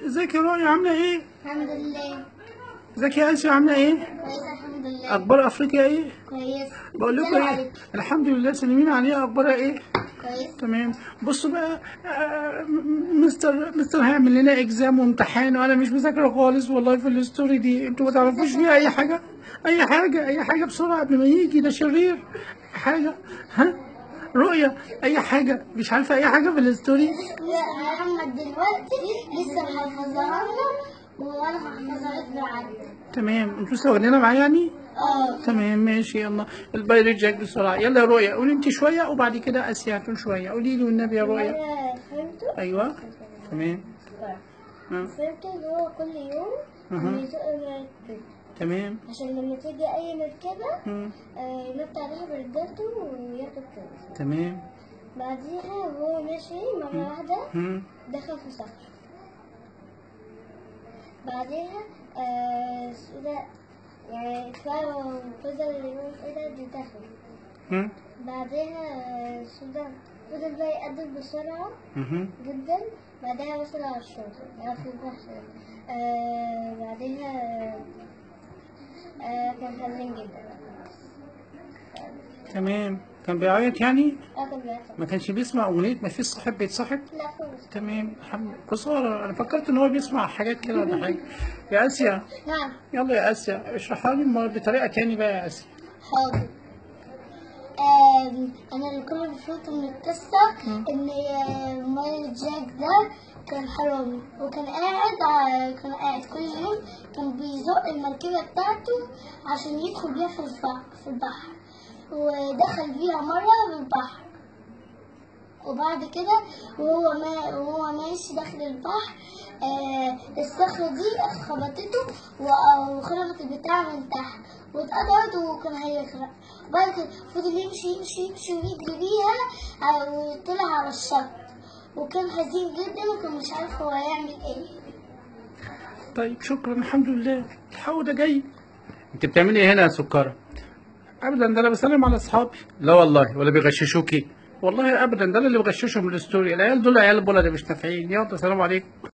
ازيك يا رؤيا عاملة ايه؟ الحمد لله. ازيك يا آسيا عاملة ايه؟ كويسة الحمد لله. أخبار أفريقيا ايه؟ كويسة. بقول لكم سلام ايه؟ عليكم. الحمد لله سلمين عليها أخبارها ايه؟ كويسة. تمام. بصوا بقى مستر هيعمل لنا اكزام وامتحان وانا مش مذاكره خالص والله في الستوري دي. انتوا ما تعرفوش فيها اي حاجه؟ اي حاجه بسرعه قبل ما يجي ده شرير. أي حاجه. ها رؤيا اي حاجه؟ مش عارفه اي حاجه في الستوري؟ لا محمد دلوقتي لسه محفظها لنا وانا هحفظها لك بالعدد. تمام. انتوا لسه واخدينها معايا يعني؟ تمام ماشي. يلا البايريت جاك بسرعه. يلا يا رؤيا قولي انت شويه وبعد كده اسيا هتقول شويه. قولي لي والنبي يا رؤيا. فهمته؟ ايوه تمام. فهمته ان هو كل يوم بيزق مركب تمام. عشان لما تيجي اي مركبة ينط عليها برجالته وياخد كده. تمام. بعديها وهو ماشي مرة واحدة دخل في صخر. بعديها ده يعني شوية وفضل يقول ايه ده دي دخل. بعدها فضل بقى يقدم بسرعة جدا. بعدها وصل على الشاطئ في البحر. بعدها كان حزين جدا. تمام. كان بيعيط يعني؟ كان بيحصل. ما كانش بيسمع أغنية ما فيش صاحب بيتصاحب؟ لا خالص. تمام. خسارة أنا فكرت إن هو بيسمع حاجات كده ولا حاجة. يا آسيا. نعم. يلا يا آسيا اشرحها لي بطريقة تاني بقى يا آسيا. حاضر. انا اللي كل اللي فهمته من القصه ان مايل جاك ده كان حرامي وكان قاعد كل يوم كان بيزق المركبه بتاعته عشان يدخل بيها في البحر ودخل بيها مره في البحر. وبعد كده وهو ماشي داخل البحر الصخرة دي خبطته وخربت البتاع من تحت واتقطعت وكان هيغرق. وبعد كده فضل يمشي ويجري بيها وطلع على الشط وكان حزين جدا وكان مش عارف هو هيعمل ايه. طيب شكرا الحمد لله. الحقوا ده جاي. انت بتعملي ايه هنا يا سكرة؟ ابدا ده انا بسلم على اصحابي. لا والله ولا بيغششوكي؟ والله ابدا ده انا اللي بغششهم الستوري. العيال دول عيال بلد مش نافعين. يلا سلام عليكم.